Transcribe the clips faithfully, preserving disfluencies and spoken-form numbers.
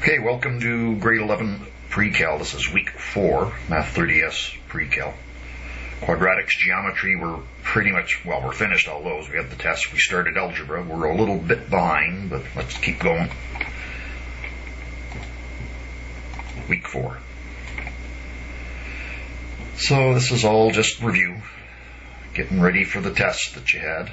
Okay, welcome to grade eleven pre-cal. This is week four, Math thirty S pre-cal. Quadratics, geometry, we're pretty much, well, we're finished all those. We have the test. We started algebra. We're a little bit behind, but let's keep going. Week four. So this is all just review, getting ready for the test that you had.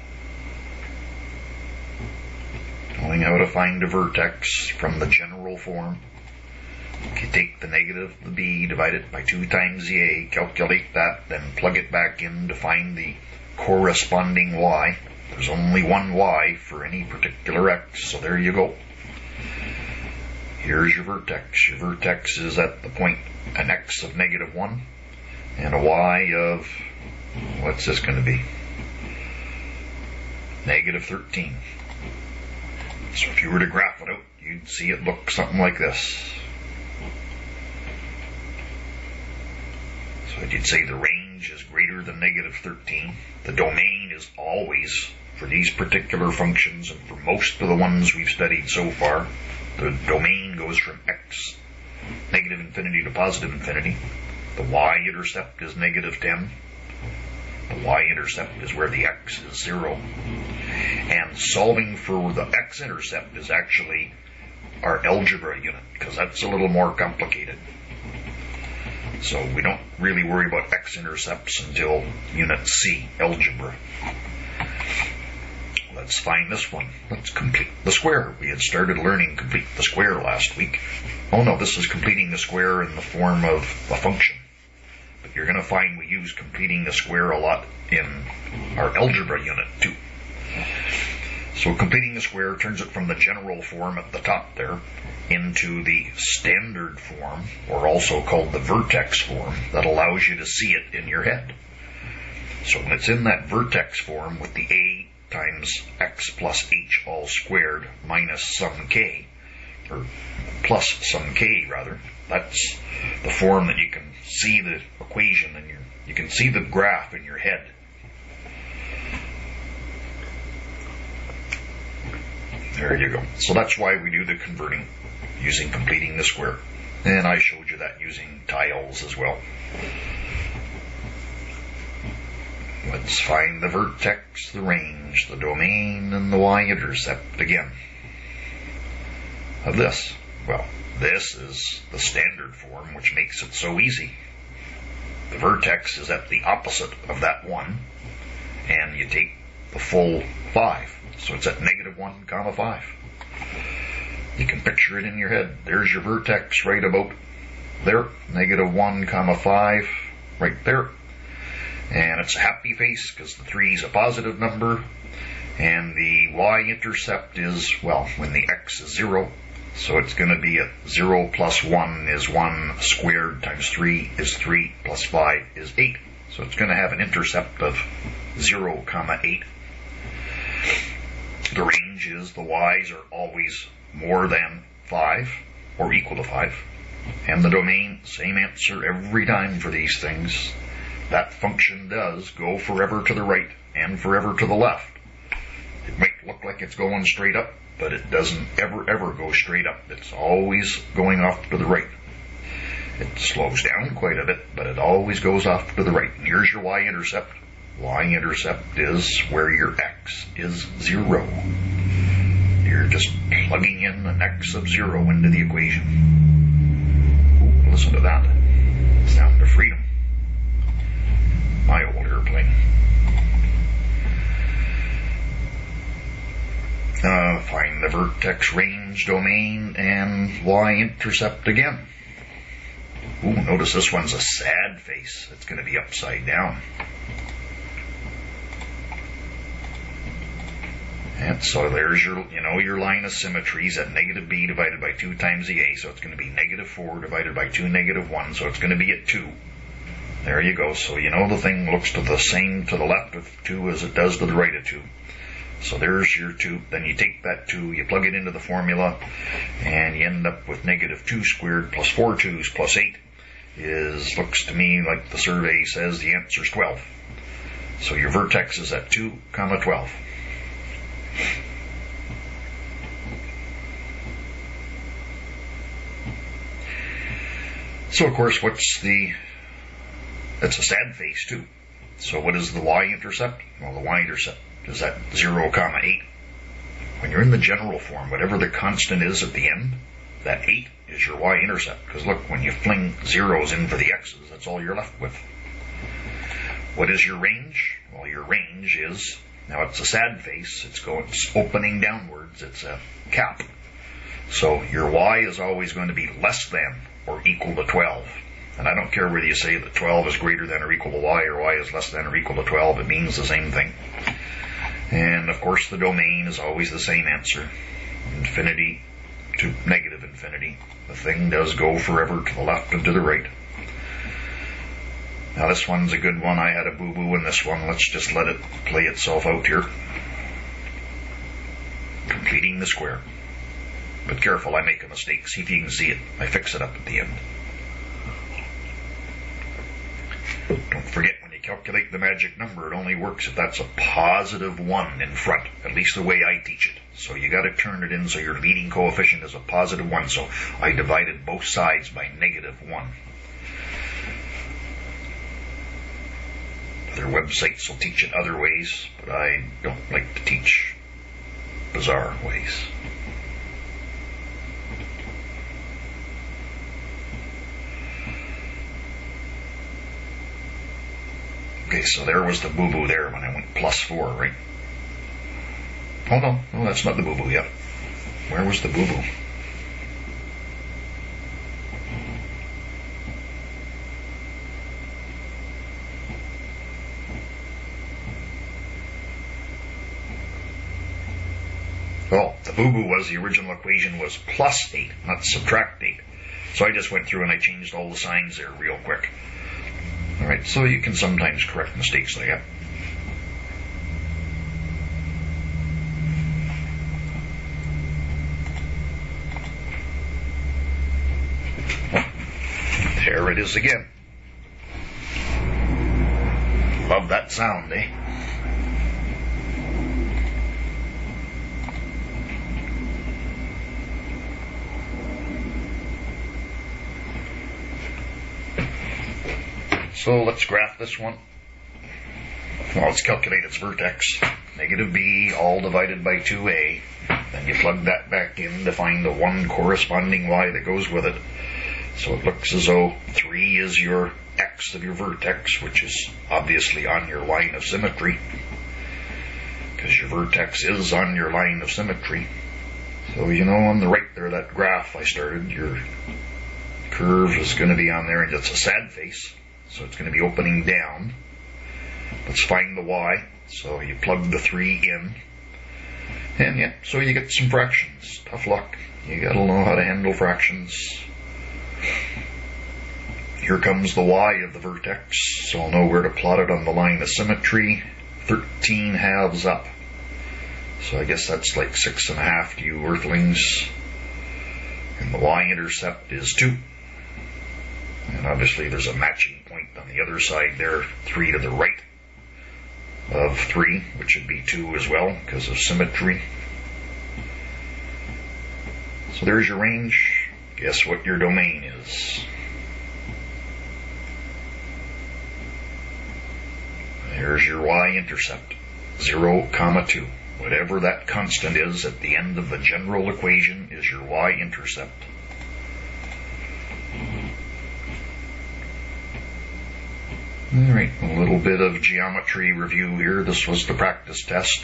Knowing how to find a vertex from the general form. You take the negative, the b, divide it by two times the a, calculate that, then plug it back in to find the corresponding y. There's only one y for any particular x, so there you go. Here's your vertex. Your vertex is at the point an x of negative one and a y of, what's this going to be? Negative thirteen. So if you were to graph it out, you'd see it look something like this. So you'd say the range is greater than negative thirteen. The domain is always, for these particular functions and for most of the ones we've studied so far, the domain goes from x, negative infinity to positive infinity. The y-intercept is negative ten. The y-intercept is where the x is zero. And solving for the x-intercept is actually our algebra unit, because that's a little more complicated. So we don't really worry about x-intercepts until unit C, algebra. Let's find this one. Let's complete the square. We had started learning complete the square last week. Oh no, this is completing the square in the form of a function. But you're going to find we use completing the square a lot in our algebra unit too. So completing the square turns it from the general form at the top there into the standard form, or also called the vertex form, that allows you to see it in your head. So when it's in that vertex form with the a times x plus h all squared minus some k, or plus some k rather, that's the form that you can see the equation in your, you can see the graph in your head. There you go. So that's why we do the converting using completing the square. And I showed you that using tiles as well. Let's find the vertex, the range, the domain, and the y-intercept again of this. Well, this is the standard form, which makes it so easy. The vertex is at the opposite of that one, and you take the full five. So it's at negative one comma five. You can picture it in your head. There's your vertex right about there. Negative one comma five right there. And it's a happy face because the three is a positive number. And the y-intercept is, well, when the x is zero. So it's going to be at zero plus one is one squared times three is three plus five is eight. So it's going to have an intercept of zero comma eight. The range is the y's are always more than five or equal to five. And the domain, same answer every time for these things. That function does go forever to the right and forever to the left. It might look like it's going straight up, but it doesn't ever, ever go straight up. It's always going off to the right. It slows down quite a bit, but it always goes off to the right. And here's your y-intercept. Y-intercept is where your x is zero. You're just plugging in an x of zero into the equation. Ooh, listen to that. Sound of freedom. My old airplane. Uh, find the vertex, range, domain, and y-intercept again. Ooh, notice this one's a sad face. It's going to be upside down. And so there's your, you know, your line of symmetries at negative b divided by two times the a, so it's going to be negative four divided by two, negative one, so it's going to be at two. There you go. So you know the thing looks to the same to the left of two as it does to the right of two. So there's your two. Then you take that two, you plug it into the formula, and you end up with negative two squared plus four twos plus eight is, looks to me like the survey says the answer is twelve. So your vertex is at two comma twelve. So of course, what's the, it's a sad face too. So what is the y-intercept? Well, the y-intercept is at zero comma eight. When you're in the general form, whatever the constant is at the end, that eight is your y-intercept. Because look, when you fling zeros in for the x's, that's all you're left with. What is your range? Well, your range is, now it's a sad face, it's going, it's opening downwards, it's a cap. So your y is always going to be less than or equal to twelve. And I don't care whether you say that twelve is greater than or equal to y, or y is less than or equal to twelve, it means the same thing. And of course the domain is always the same answer. Infinity to negative infinity. The thing does go forever to the left and to the right. Now this one's a good one. I had a boo-boo in this one. Let's just let it play itself out here. Completing the square. But careful, I make a mistake. See if you can see it. I fix it up at the end. Don't forget, when you calculate the magic number, it only works if that's a positive one in front, at least the way I teach it. So you got to turn it in so your leading coefficient is a positive one. So I divided both sides by negative one. Other websites will teach it other ways, but I don't like to teach bizarre ways. Okay, so there was the boo-boo there when I went plus four, right? Oh no, no, that's not the boo-boo yet. Where was the boo-boo? Well, the boo-boo was the original equation was plus eight, not subtract eight. So I just went through and I changed all the signs there real quick. Alright, so you can sometimes correct mistakes like that. There it is again. Love that sound, eh? So let's graph this one. Well, let's calculate its vertex. Negative b, all divided by two a. Then you plug that back in to find the one corresponding y that goes with it. So it looks as though three is your x of your vertex, which is obviously on your line of symmetry, because your vertex is on your line of symmetry. So you know on the right there, that graph I started, your curve is going to be on there, and it's a sad face. So it's going to be opening down. Let's find the y. So you plug the three in. And yeah, so you get some fractions. Tough luck. You got to know how to handle fractions. Here comes the y of the vertex. So I'll know where to plot it on the line of symmetry. thirteen halves up. So I guess that's like six and a half to you earthlings. And the y-intercept is two. And obviously there's a matching point on the other side there, three to the right of three, which would be two as well because of symmetry. So there's your range. Guess what your domain is? There's your y-intercept, zero comma two. Whatever that constant is at the end of the general equation is your y-intercept. Alright, a little bit of geometry review here. This was the practice test.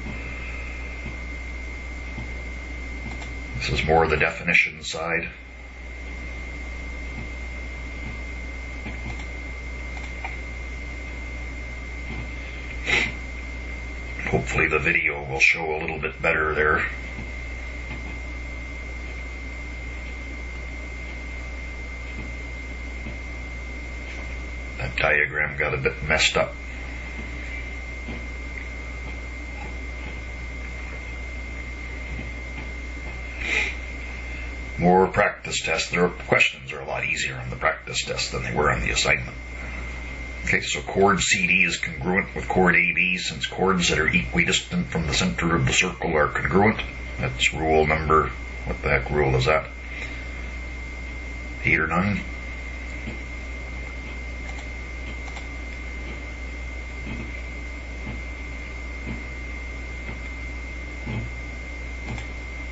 This is more the definition side. Hopefully the video will show a little bit better there. That diagram got a bit messed up. More practice tests. Their questions are a lot easier on the practice test than they were on the assignment. Okay, so chord C D is congruent with chord A B since chords that are equidistant from the center of the circle are congruent. That's rule number, what the heck rule is that? Eight or nine?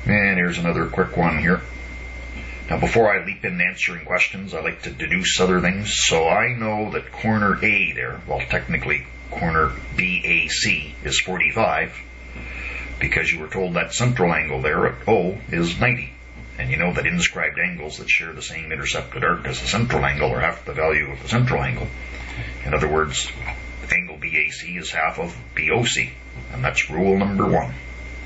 And here's another quick one here. Now, before I leap into answering questions, I like to deduce other things. So I know that corner A there, well, technically corner B A C is forty-five, because you were told that central angle there at O is ninety. And you know that inscribed angles that share the same intercepted arc as the central angle are half the value of the central angle. In other words, angle B A C is half of B O C, and that's rule number one.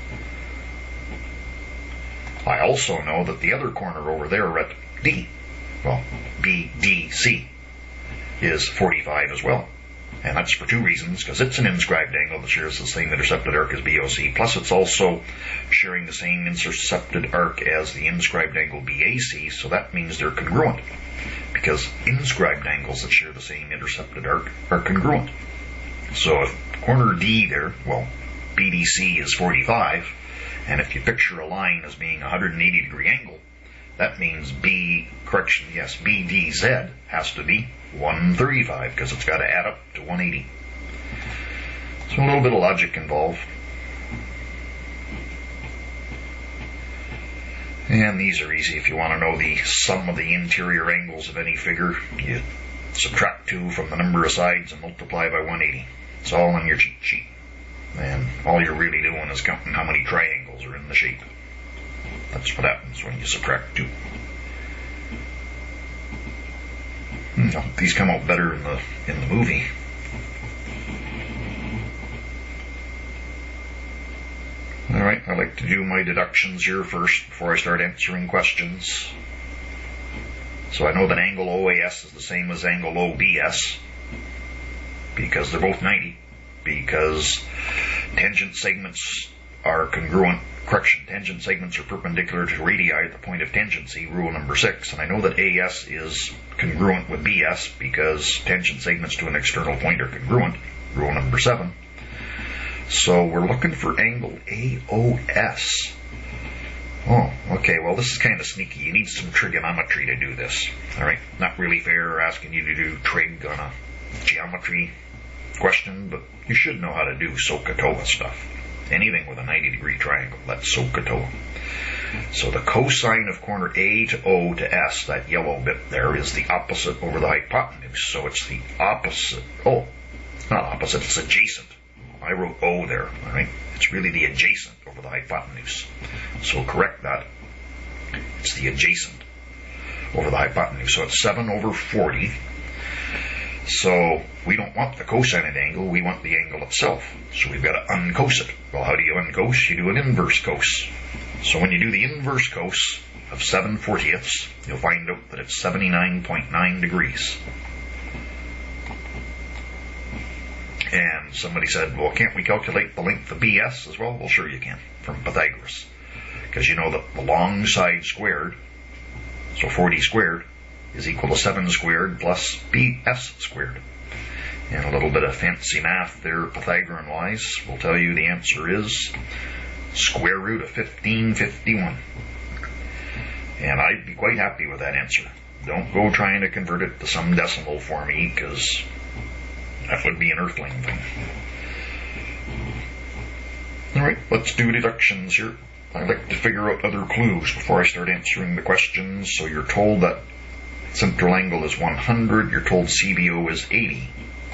I also know that the other corner over there at D, well, B D C, is forty-five as well. And that's for two reasons, because it's an inscribed angle that shares the same intercepted arc as B O C, plus it's also sharing the same intercepted arc as the inscribed angle B A C, so that means they're congruent, because inscribed angles that share the same intercepted arc are congruent. So if corner D there, well, B D C is forty-five, and if you picture a line as being a one hundred eighty degree angle, that means B, correction, yes, B D Z has to be one thirty-five, because it's got to add up to one eighty. So a little bit of logic involved. And these are easy. If you want to know the sum of the interior angles of any figure, you subtract two from the number of sides and multiply by one eighty. It's all on your cheat sheet. And all you're really doing is counting how many triangles are in the shape. That's what happens when you subtract two. Hmm, these come out better in the in the movie. Alright, I like to do my deductions here first before I start answering questions. So I know that angle O A S is the same as angle O B S, because they're both ninety, because tangent segments are congruent. Correction, tangent segments are perpendicular to radii at the point of tangency, rule number six. And I know that A S is congruent with B S because tangent segments to an external point are congruent, rule number seven. So we're looking for angle A O S. Oh, okay, well this is kind of sneaky. You need some trigonometry to do this. Alright, not really fair asking you to do trig on a geometry question, but you should know how to do SOHCAHTOA stuff. Anything with a ninety degree triangle, that's SOHCAHTOA. So the cosine of corner A to O to S, that yellow bit there, is the opposite over the hypotenuse. So it's the opposite. Oh, it's not opposite, it's adjacent. I wrote O there, alright? It's really the adjacent over the hypotenuse. So correct that. It's the adjacent over the hypotenuse. So it's seven over forty. So we don't want the cosine of the angle, we want the angle itself. So we've got to uncos it. Well, how do you uncos? You do an inverse cos. So when you do the inverse cos of seven fortieths, you'll find out that it's seventy-nine point nine degrees. And somebody said, well, can't we calculate the length of B S as well? Well, sure you can, from Pythagoras. Because you know that the long side squared, so forty squared, is equal to seven squared plus B S squared. And a little bit of fancy math there, Pythagorean-wise, will tell you the answer is square root of fifteen fifty-one. And I'd be quite happy with that answer. Don't go trying to convert it to some decimal for me, because that would be an earthling thing. Alright, let's do deductions here. I like to figure out other clues before I start answering the questions. So you're told that central angle is one hundred, you're told C B O is eighty.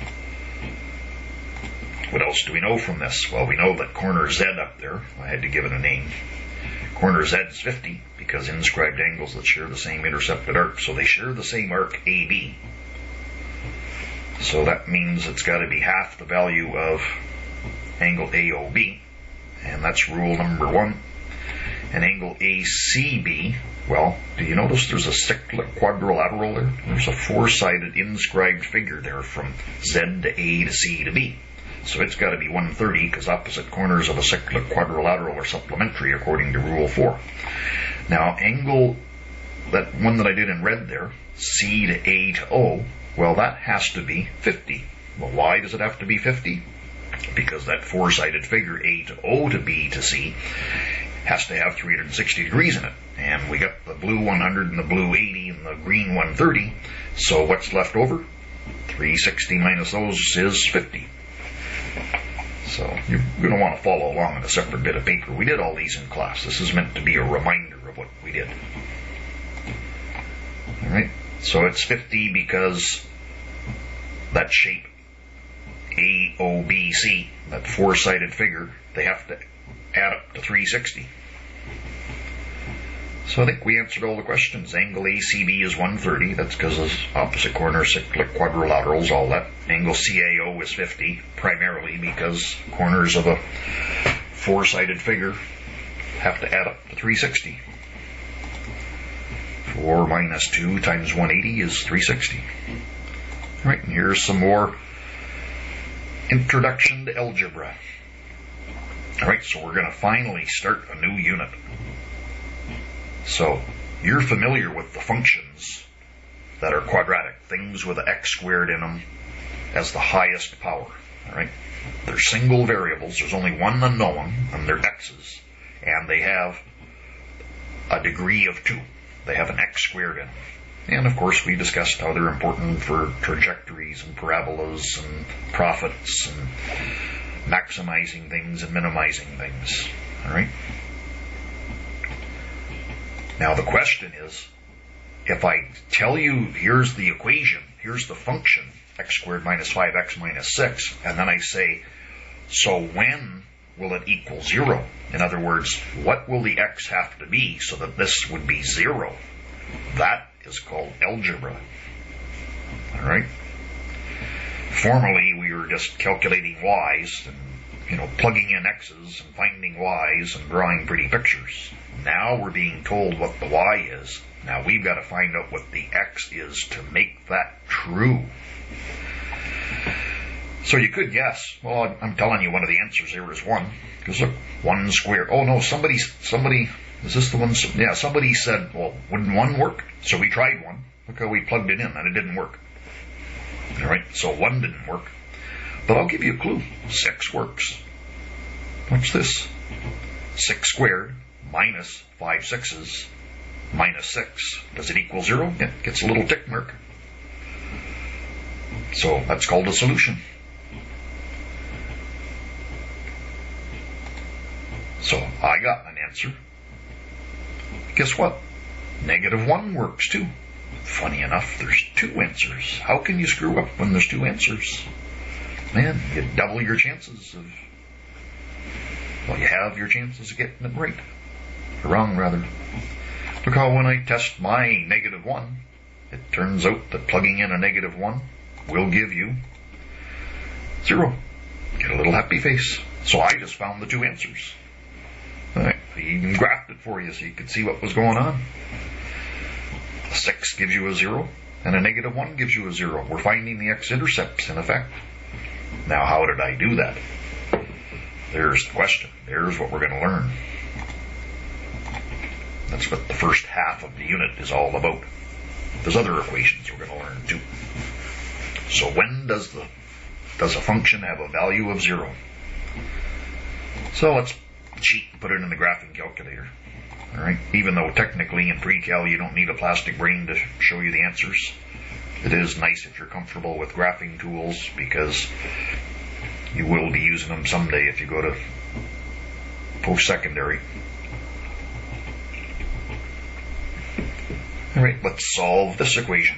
What else do we know from this? Well, we know that corner Z up there, I had to give it a name. Corner Z is fifty, because inscribed angles that share the same intercepted arc, so they share the same arc A B. So that means it's got to be half the value of angle A O B, and that's rule number one. And angle A C B, well, do you notice there's a cyclic quadrilateral there? There's a four-sided inscribed figure there from Z to A to C to B. So it's got to be one thirty, because opposite corners of a cyclic quadrilateral are supplementary according to rule four. Now, angle, that one that I did in red there, C to A to O, well, that has to be fifty. Well, why does it have to be fifty? Because that four-sided figure, A to O to B to C, has to have three hundred sixty degrees in it. And we got the blue one hundred and the blue eighty and the green one thirty. So what's left over? three hundred sixty minus those is fifty. So you're going to want to follow along on a separate bit of paper. We did all these in class. This is meant to be a reminder of what we did. All right. So it's fifty because that shape A O B C, that four-sided figure, they have to add up to three sixty. So I think we answered all the questions. Angle A C B is one thirty. That's because of opposite corners, cyclic quadrilaterals, all that. Angle C A O is fifty, primarily because corners of a four-sided figure have to add up to three sixty. four minus two times one eighty is three sixty. All right, and here's some more introduction to algebra. All right, so we're going to finally start a new unit. So you're familiar with the functions that are quadratic, things with an x squared in them as the highest power. All right, they're single variables. There's only one unknown, and they're x's, and they have a degree of two. They have an x squared in them. And of course, we discussed how they're important for trajectories and parabolas and profits and maximizing things and minimizing things. All right. Now the question is, if I tell you here's the equation, here's the function, x squared minus five x minus six, and then I say, so when will it equal zero? In other words, what will the x have to be so that this would be zero? That is called algebra. All right? Formerly, we were just calculating y's and, you know, plugging in x's and finding y's and drawing pretty pictures. Now we're being told what the y is. Now we've got to find out what the x is to make that true. So you could guess. Well, I'm telling you one of the answers here is one. Because look, one squared. Oh no, somebody, somebody, is this the one? Yeah, somebody said, well, wouldn't one work? So we tried one. Look how we plugged it in and it didn't work. All right, so one didn't work. But I'll give you a clue. Six works. What's this? Six squared minus five sixes minus six. Does it equal zero? Yeah, it gets a little tick mark. So that's called a solution. So I got an answer. Guess what? Negative one works too. Funny enough, there's two answers. How can you screw up when there's two answers? Man, you double your chances of, well, you have your chances of getting it right. Or wrong, rather. Look how when I test my negative one, it turns out that plugging in a negative one will give you zero. Get a little happy face. So I just found the two answers. All right, I even graphed it for you so you could see what was going on. A six gives you a zero, and a negative one gives you a zero. We're finding the x-intercepts, in effect. Now, how did I do that? There's the question. There's what we're going to learn. That's what the first half of the unit is all about. There's other equations we're going to learn, too. So when does the does a function have a value of zero? So let's cheat and put it in the graphing calculator. All right. Even though technically in pre-cal you don't need a plastic brain to show you the answers, it is nice if you're comfortable with graphing tools because you will be using them someday if you go to post-secondary. All right, let's solve this equation.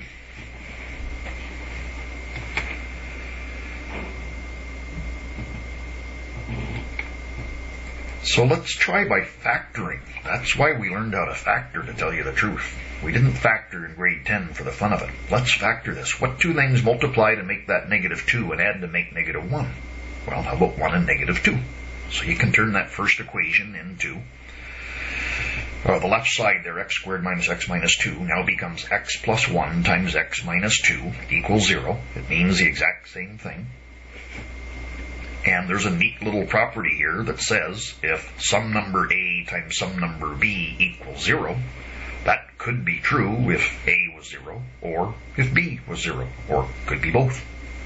So let's try by factoring. That's why we learned how to factor, to tell you the truth. We didn't factor in grade ten for the fun of it. Let's factor this. What two things multiply to make that negative two and add to make negative one? Well, how about one and negative two? So you can turn that first equation into, uh, the left side there, x squared minus x minus two, now becomes x plus one times x minus two equals zero. It means the exact same thing. And there's a neat little property here that says if some number a times some number b equals zero, that could be true if a was zero, or if b was zero, or could be both.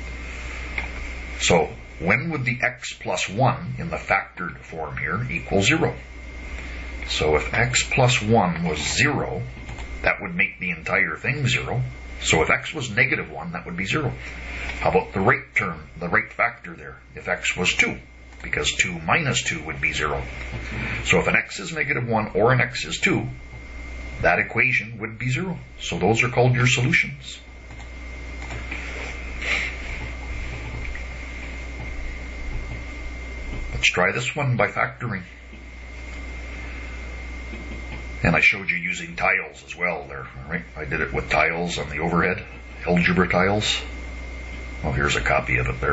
So when would the x plus one in the factored form here equal zero? So if x plus one was zero, that would make the entire thing zero. So if x was negative one, that would be zero. How about the right term, the right factor there? If x was two, because two minus two would be zero. So if an x is negative one or an x is two, that equation would be zero. So those are called your solutions. Let's try this one by factoring. And I showed you using tiles as well there. All right, I did it with tiles on the overhead, algebra tiles. Well, here's a copy of it there.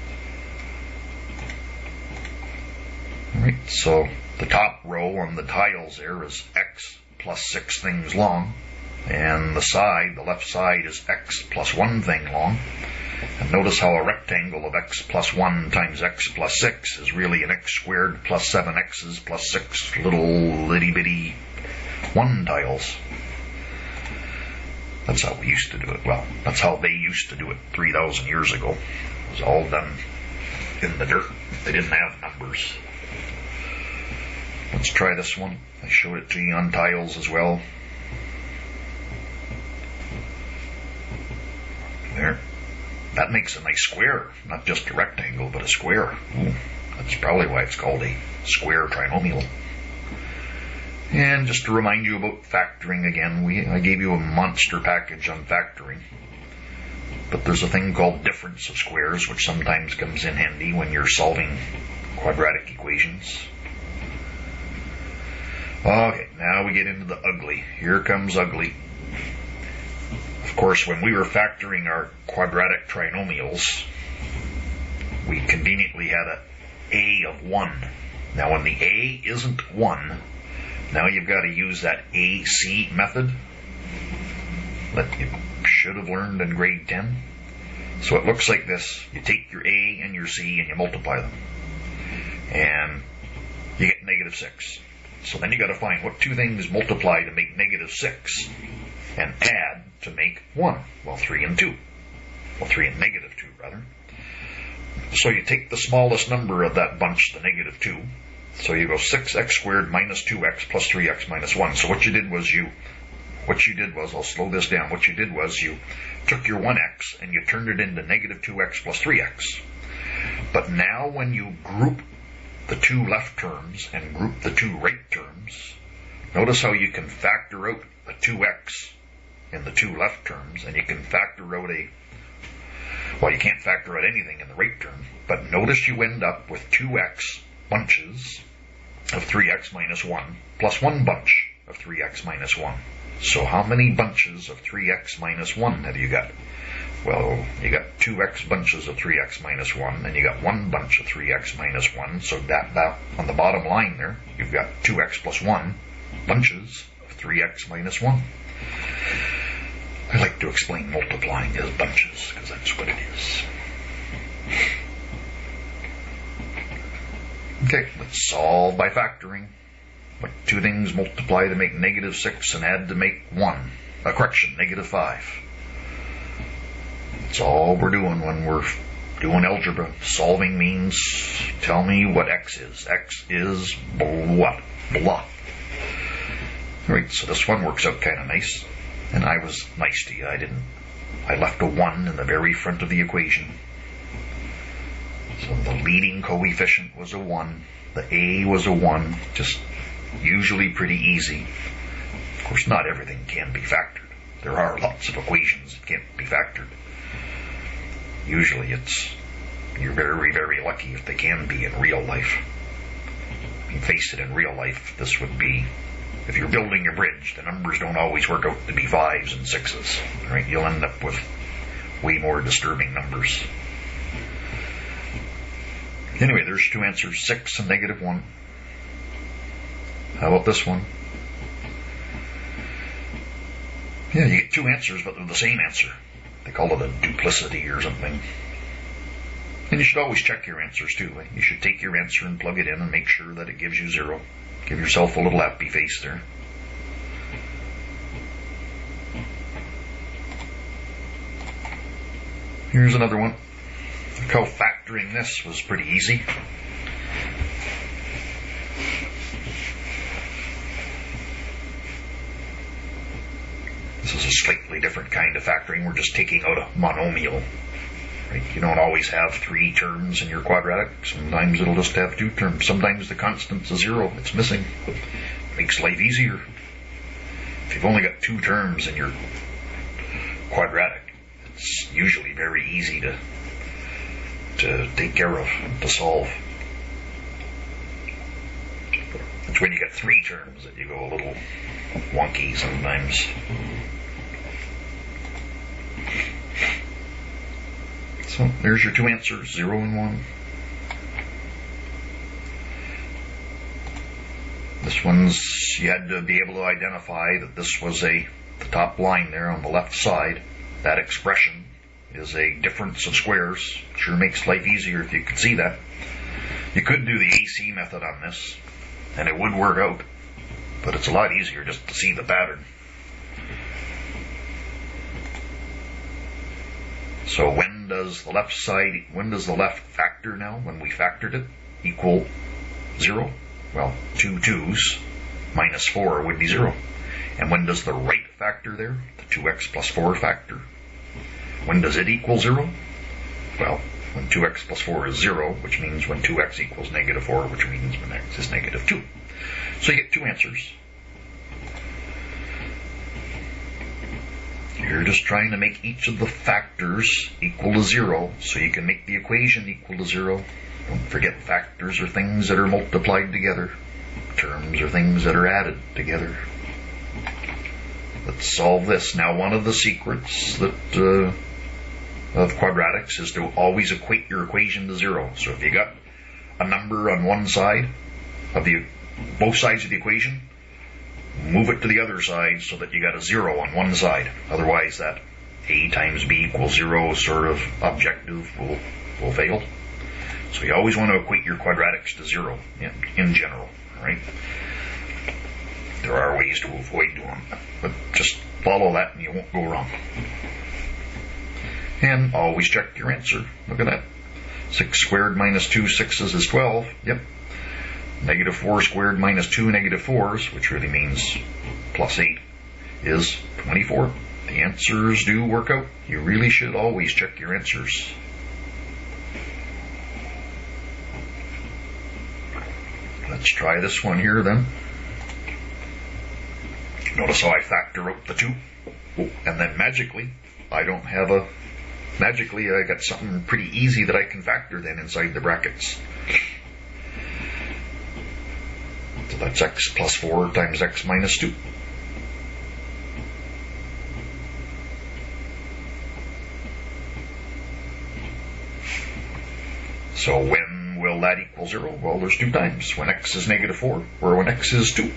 All right, so the top row on the tiles there is x plus six things long, and the side, the left side, is x plus one thing long. And notice how a rectangle of x plus one times x plus six is really an x squared plus seven x's plus six little itty bitty one tiles. That's how we used to do it. Well, that's how they used to do it three thousand years ago. It was all done in the dirt. They didn't have numbers. Let's try this one. I showed it to you on tiles as well. There. That makes a nice square, not just a rectangle, but a square. Ooh, that's probably why it's called a square trinomial. And just to remind you about factoring again, we I gave you a monster package on factoring. But there's a thing called difference of squares, which sometimes comes in handy when you're solving quadratic equations. Okay, now we get into the ugly. Here comes ugly. Of course, when we were factoring our quadratic trinomials, we conveniently had a a of one. Now when the a isn't one, now you've got to use that A C method that you should have learned in grade ten. So it looks like this. You take your A and your C and you multiply them. And you get negative six. So then you got to find what two things multiply to make negative six and add to make one. Well, three and two. Well, three and negative two, rather. So you take the smallest number of that bunch, the negative two. So you go six x squared minus two x plus three x minus one. So what you did was you, what you did was, I'll slow this down. What you did was you took your one x and you turned it into negative two x plus three x. But now when you group the two left terms and group the two right terms, notice how you can factor out a two x in the two left terms, and you can factor out a, well, you can't factor out anything in the right term, but notice you end up with two x bunches of three x minus one plus one bunch of three x minus one. So how many bunches of three x minus one have you got? Well, you got two x bunches of three x minus one, and you got one bunch of three x minus one, so that, that on the bottom line there, you've got two x plus one bunches of three x minus one. I like to explain multiplying as bunches, because that's what it is. Okay, let's solve by factoring. What two things multiply to make negative six and add to make one? A correction, negative five. That's all we're doing when we're doing algebra. Solving means tell me what x is. X is what? Blah. Alright, so this one works out kind of nice. And I was nice to you. I didn't, I left a one in the very front of the equation. So the leading coefficient was a one. The a was a one. Just usually pretty easy. Of course, not everything can be factored. There are lots of equations that can't be factored. Usually it's, you're very, very lucky if they can be in real life. I mean, face it, in real life, this would be, if you're building a bridge, the numbers don't always work out to be fives and sixes, right? You'll end up with way more disturbing numbers. Anyway, there's two answers, six and negative one. How about this one? Yeah, you get two answers, but they're the same answer. They call it a duplicity or something. And you should always check your answers too. You should take your answer and plug it in and make sure that it gives you zero. Give yourself a little happy face there. Here's another one. Look how factoring this was pretty easy. This is a slightly different kind of factoring. We're just taking out a monomial. Right? You don't always have three terms in your quadratic. Sometimes it'll just have two terms. Sometimes the constant's a zero. It's missing. Makes life easier. If you've only got two terms in your quadratic, it's usually very easy to to take care of, to solve. It's when you get three terms that you go a little wonky sometimes. So there's your two answers, zero and one. This one's, you had to be able to identify that this was a, the top line there on the left side, that expression is a difference of squares. Sure makes life easier if you could see that. You could do the A C method on this, and it would work out, but it's a lot easier just to see the pattern. So when does the left side, when does the left factor now, when we factored it, equal zero? Well, two twos minus four would be zero. And when does the right factor there, the two x plus four factor, when does it equal zero? Well, when two x plus four is zero, which means when two x equals negative four, which means when x is negative two. So you get two answers. You're just trying to make each of the factors equal to zero, so you can make the equation equal to zero. Don't forget, factors are things that are multiplied together. Terms are things that are added together. Let's solve this. Now, one of the secrets that uh, of quadratics is to always equate your equation to zero. So if you got a number on one side of the, both sides of the equation, move it to the other side so that you got a zero on one side. Otherwise, that a times b equals zero sort of objective will, will fail. So you always want to equate your quadratics to zero in, in general, right? There are ways to avoid doing that, but just follow that and you won't go wrong. And always check your answer. Look at that. six squared minus two sixes is twelve. Yep. Negative four squared minus two negative fours, which really means plus eight, is twenty-four. The answers do work out. You really should always check your answers. Let's try this one here then. Notice how I factor out the two. Oh, and then magically, I don't have a... Magically, I got something pretty easy that I can factor then inside the brackets. So that's x plus four times x minus two. So when will that equal zero? Well, there's two times. When x is negative four, or when x is two.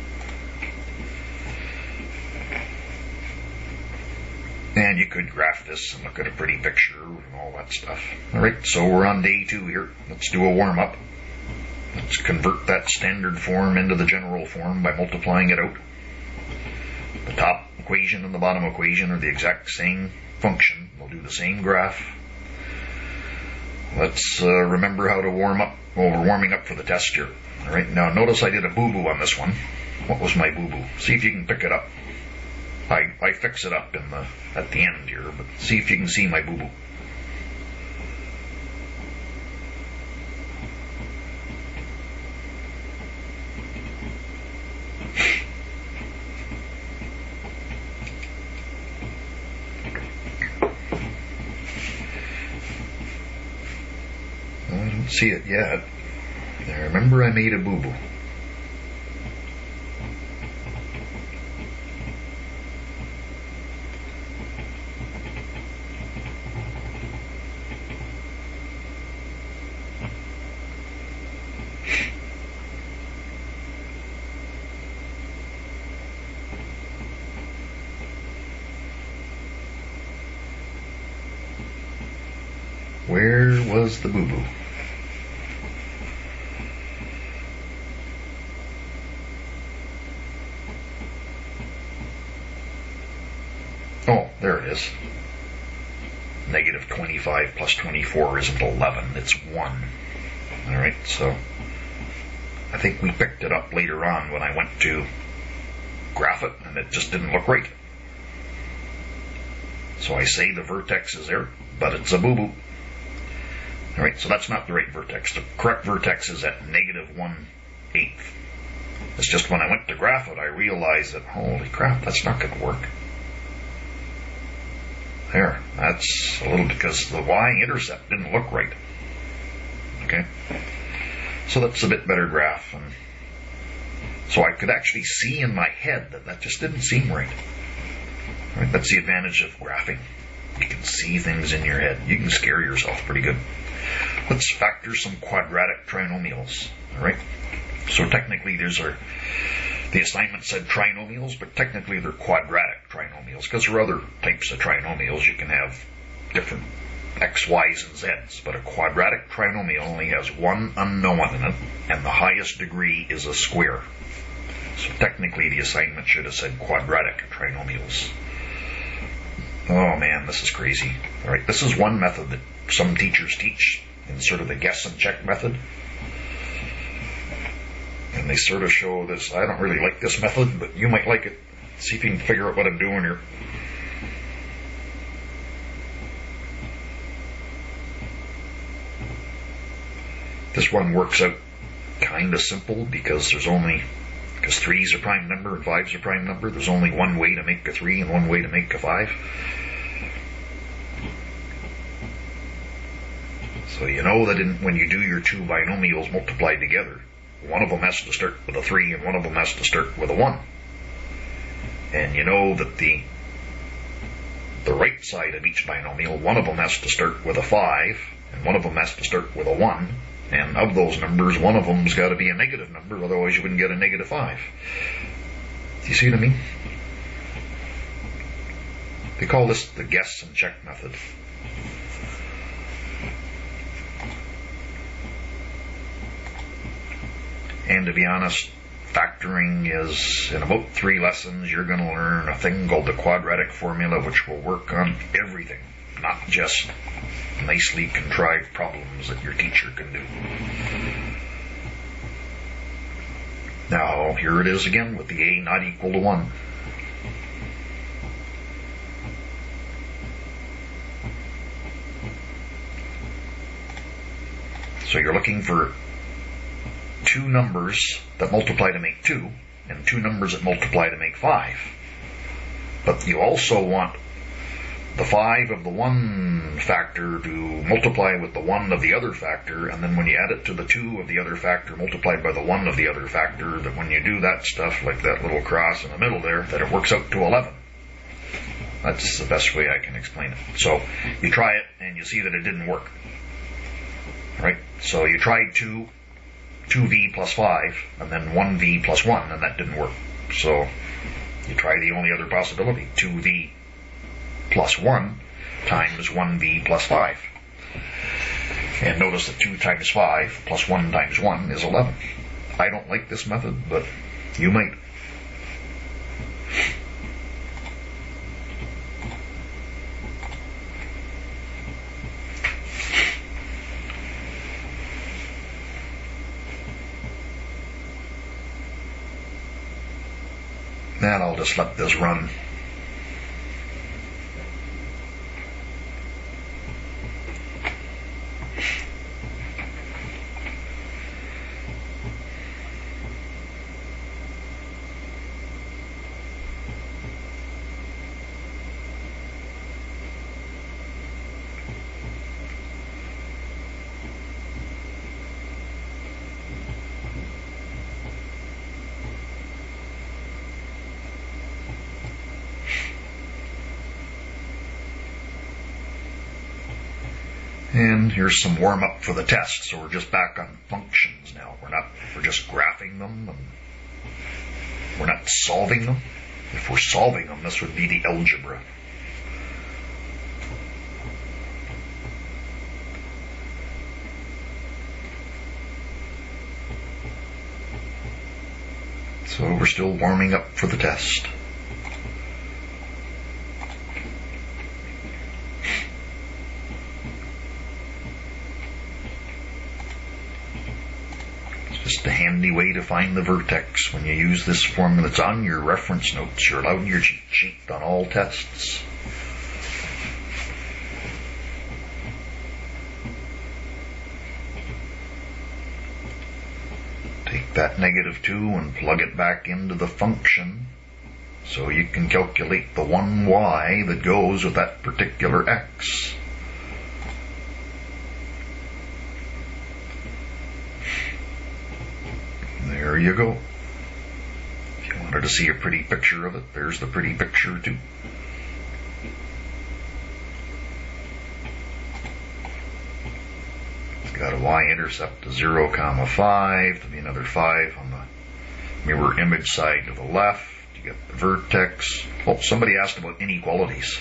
And you could graph this and look at a pretty picture and all that stuff. Alright, so we're on day two here. Let's do a warm-up. Let's convert that standard form into the general form by multiplying it out. The top equation and the bottom equation are the exact same function. We'll do the same graph. Let's uh, remember how to warm up. Well, we're warming up for the test here. Alright, now notice I did a boo-boo on this one. What was my boo-boo? See if you can pick it up. I, I fix it up in the at the end here, but see if you can see my boo-boo. I don't see it yet. Now remember, I made a boo-boo. Where was the boo-boo? Oh, there it is. Negative twenty-five plus twenty-four isn't eleven, it's one. Alright, so I think we picked it up later on when I went to graph it, and it just didn't look right. So I say the vertex is there, but it's a boo-boo. Alright, so that's not the right vertex. The correct vertex is at negative one eighth. It's just when I went to graph it, I realized that, holy crap, that's not going to work. There, that's a little because the y-intercept didn't look right. Okay, so that's a bit better graph, and so I could actually see in my head that that just didn't seem right. All right, that's the advantage of graphing. You can see things in your head. You can scare yourself pretty good. Let's factor some quadratic trinomials. All right, so technically these are, the assignment said trinomials, but technically they're quadratic trinomials because there are other types of trinomials. You can have different x, y's, and z's, but a quadratic trinomial only has one unknown in it, and the highest degree is a square. So technically the assignment should have said quadratic trinomials. Oh man, this is crazy. Alright, this is one method that some teachers teach in sort of the guess and check method. And they sort of show this. I don't really like this method, but you might like it. See if you can figure out what I'm doing here. This one works out kind of simple because there's only, because three is a prime number and five is a prime number, there's only one way to make a three and one way to make a five. So you know that in, when you do your two binomials multiplied together, one of them has to start with a three and one of them has to start with a one. And you know that the the right side of each binomial, one of them has to start with a five and one of them has to start with a one. And of those numbers, one of them's got to be a negative number, otherwise you wouldn't get a negative five. Do you see what I mean? They call this the guess and check method. And to be honest, factoring is, in about three lessons, you're going to learn a thing called the quadratic formula, which will work on everything, not just nicely contrived problems that your teacher can do. Now, here it is again with the a not equal to one. So you're looking for two numbers that multiply to make two, and two numbers that multiply to make five. But you also want the five of the one factor to multiply with the one of the other factor, and then when you add it to the two of the other factor multiplied by the one of the other factor, that when you do that stuff, like that little cross in the middle there, that it works out to eleven. That's the best way I can explain it. So you try it and you see that it didn't work. Right? So you tried two, two v plus five, and then one v plus one, and that didn't work. So you try the only other possibility, two v plus one times one v plus five. And notice that two times five plus one times one is eleven. I don't like this method, but you might. And I'll just let this run. And here's some warm-up for the test. So we're just back on functions now. We're not, we're just graphing them, and we're not solving them. If we're solving them, this would be the algebra. So we're still warming up for the test. Just a handy way to find the vertex when you use this formula. It's on your reference notes. You're allowed your cheat sheet on all tests. that negative two and plug it back into the function so you can calculate the one y that goes with that particular x. There you go. If you wanted to see a pretty picture of it, there's the pretty picture too. It's got a y-intercept of zero comma five. There'll be another five on the mirror image side to the left. You get the vertex. Oh, somebody asked about inequalities.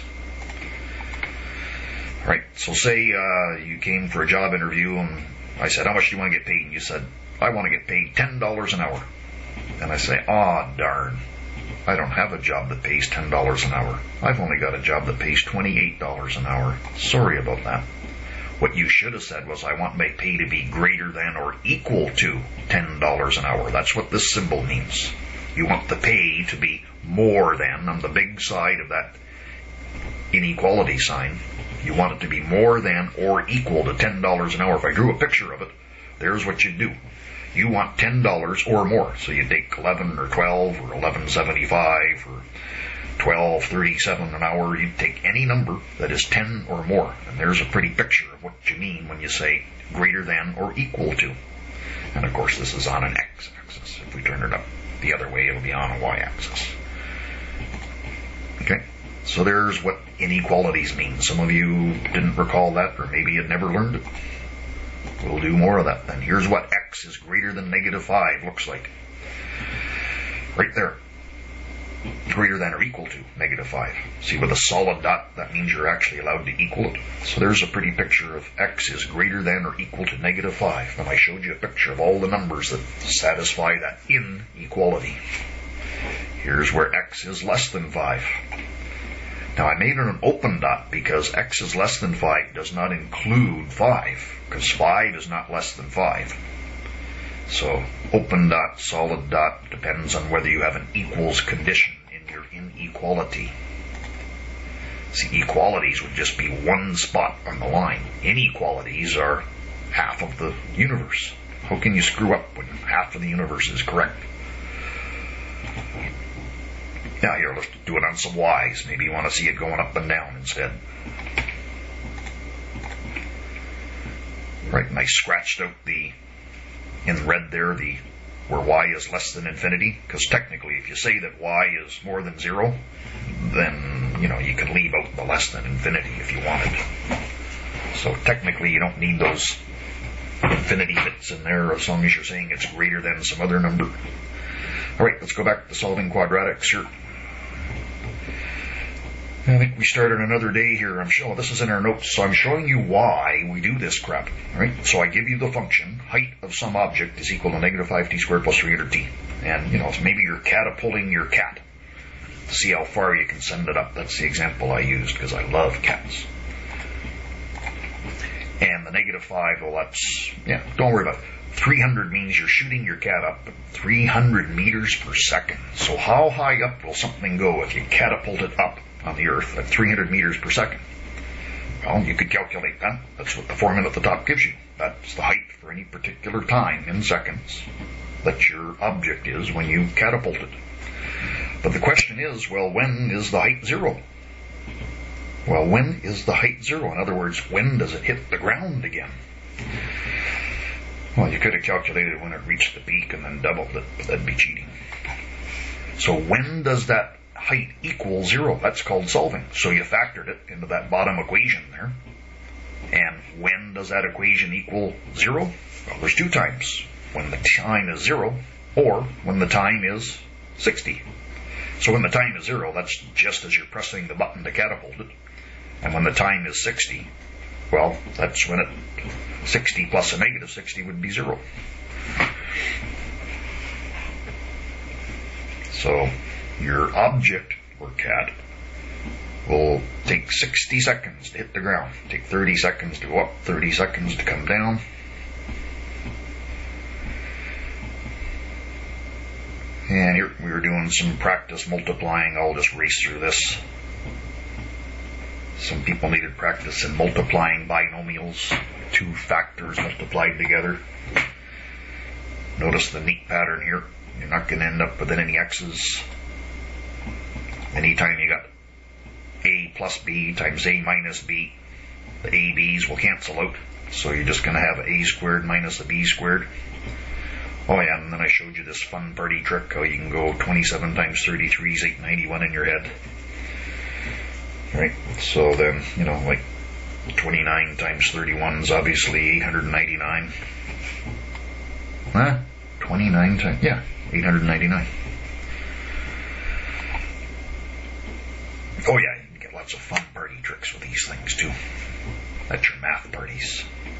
All right, so say uh, you came for a job interview and I said, how much do you want to get paid? And you said, I want to get paid ten dollars an hour. And I say, ah, darn, I don't have a job that pays ten dollars an hour. I've only got a job that pays twenty-eight dollars an hour. Sorry about that. What you should have said was, I want my pay to be greater than or equal to ten dollars an hour. That's what this symbol means. You want the pay to be more than, on the big side of that inequality sign, you want it to be more than or equal to ten dollars an hour. If I drew a picture of it, there's what you do. You want ten dollars or more. So you take eleven or twelve or eleven seventy-five or twelve thirty-seven an hour. You take any number that is ten or more. And there's a pretty picture of what you mean when you say greater than or equal to. And of course this is on an x-axis. If we turn it up the other way, it'll be on a y-axis. Okay, so there's what inequalities mean. Some of you didn't recall that, or maybe you'd never learned it. We'll do more of that then. Here's what x is greater than negative five looks like. Right there. Greater than or equal to negative five. See, with a solid dot, that means you're actually allowed to equal it. So there's a pretty picture of x is greater than or equal to negative five. And I showed you a picture of all the numbers that satisfy that inequality. Here's where x is less than five. Now I made it an open dot because x is less than five does not include five, because five is not less than five. So open dot, solid dot, depends on whether you have an equals condition in your inequality. See, equalities would just be one spot on the line. Inequalities are half of the universe. How can you screw up when half of the universe is correct? Now here, let's do it on some y's. Maybe you want to see it going up and down instead. Right, and I scratched out the, in red there, the where y is less than infinity, because technically if you say that y is more than zero, then, you know, you can leave out the less than infinity if you wanted. So technically you don't need those infinity bits in there as long as you're saying it's greater than some other number. All right, let's go back to solving quadratics here. I think we started another day here. I'm showing, this is in our notes, so I'm showing you why we do this crap. Right? So I give you the function, height of some object is equal to negative five t squared plus three hundred t. And, you know, so maybe you're catapulting your cat to see how far you can send it up. That's the example I used because I love cats. And the negative five, well, that's, yeah, don't worry about it. three hundred means you're shooting your cat up at three hundred meters per second. So how high up will something go if you catapult it up on the Earth at three hundred meters per second? Well, you could calculate that. That's what the formula at the top gives you. That's the height for any particular time in seconds that your object is when you catapult it. But the question is, well, when is the height zero? Well, when is the height zero? In other words, when does it hit the ground again? Well, you could have calculated when it reached the peak and then doubled it, but that'd be cheating. So when does that height equal zero? That's called solving. So you factored it into that bottom equation there. And when does that equation equal zero? Well, there's two times. When the time is zero, or when the time is sixty. So when the time is zero, that's just as you're pressing the button to catapult it. And when the time is sixty, well, that's when it, sixty plus a negative sixty would be zero. So your object, or cat, will take sixty seconds to hit the ground. Take thirty seconds to go up, thirty seconds to come down. And here we were doing some practice multiplying. I'll just race through this. Some people needed practice in multiplying binomials, two factors multiplied together. Notice the neat pattern here. You're not going to end up with any x's. Anytime you got a plus b times a minus b, the a b's will cancel out. So you're just going to have a squared minus a b squared. Oh yeah, and then I showed you this fun party trick, how you can go twenty-seven times thirty-three is eight hundred ninety-one in your head. Right, so then, you know, like twenty-nine times thirty-one is obviously eight hundred ninety-nine. Huh? twenty-nine times, yeah, eight hundred ninety-nine. Oh yeah, you can get lots of fun party tricks with these things too. At your math parties.